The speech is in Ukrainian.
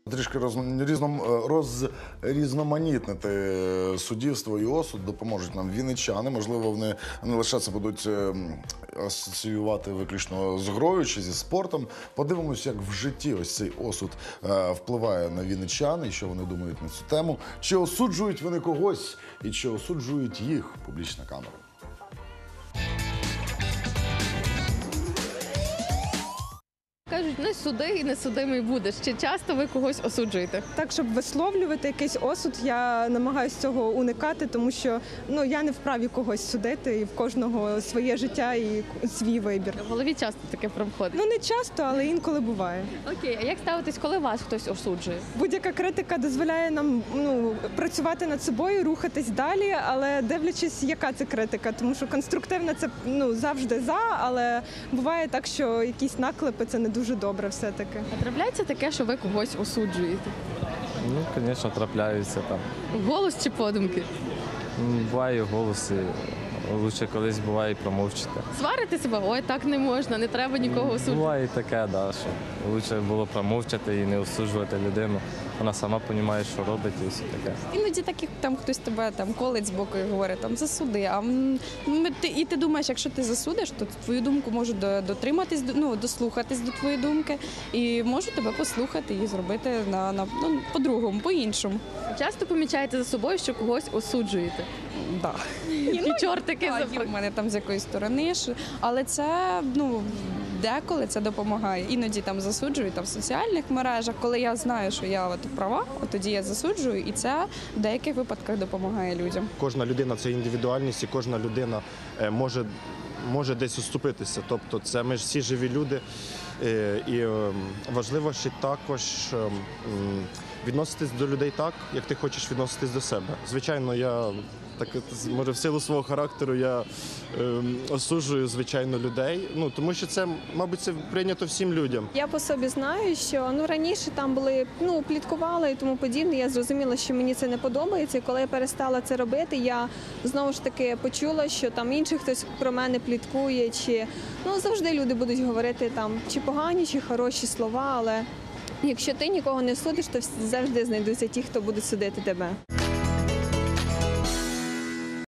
Трішки різноманітнити суддівство і осуд допоможуть нам вінничани. Можливо, вони не лише це будуть асоціювати виключно з грою чи зі спортом. Подивимося, як в житті ось цей осуд впливає на вінничан і що вони думають на цю тему. Чи осуджують вони когось і чи осуджують їх? Публічна камера. Кажуть, не суди і не судимий будеш. Чи часто ви когось осуджуєте? Так, щоб висловлювати якийсь осуд, я намагаюся цього уникати, тому що я не вправі когось судити, і в кожного своє життя і свій вибір. В голові часто таке проходить? Не часто, але інколи буває. Окей, а як ставитись, коли вас хтось осуджує? Будь-яка критика дозволяє нам працювати над собою, рухатись далі, але дивлячись, яка це критика, тому що конструктивна це завжди за, але буває так, що якісь наклепи це не дуже добре все-таки. А трапляється таке, що ви когось осуджуєте? Звісно, трапляються там. Голос чи подумки? Буває голос, лучше колись буває і промовчати. Сварите себе? Ой, так не можна, не треба нікого осуджувати. Буває і таке, що лучше було промовчати і не осуджувати людину. Вона сама розуміє, що робить і все таке. Іноді так, як хтось тебе колить з боку і говорить, засуди. І ти думаєш, якщо ти засудиш, то твою думку можуть дотриматись, дослухатись до твоєї думки і можуть тебе послухати і зробити по-другому, по-іншому. Часто помічаєте за собою, що когось осуджуєте? Так. Які чортики Є в мене там з якоїсь сторони, але це, деколи це допомагає. Іноді там засуджую в соціальних мережах, коли я знаю, що я права, тоді я засуджую, і це в деяких випадках допомагає людям. Кожна людина – це індивідуальність, і кожна людина може десь уступитися. Тобто це ми ж всі живі люди, і важливо ще також відноситись до людей так, як ти хочеш відноситись до себе. Звичайно, я може в силу свого характеру я осуджую, звичайно, людей, тому що це, мабуть, це прийнято всім людям. Я по собі знаю, що раніше там були, пліткували і тому подібне, я зрозуміла, що мені це не подобається, і коли я перестала це робити, я знову ж таки почула, що там інший хтось про мене пліткує, чи, завжди люди будуть говорити там, чи погані, чи хороші слова, але якщо ти нікого не судиш, то завжди знайдуться ті, хто буде судити тебе.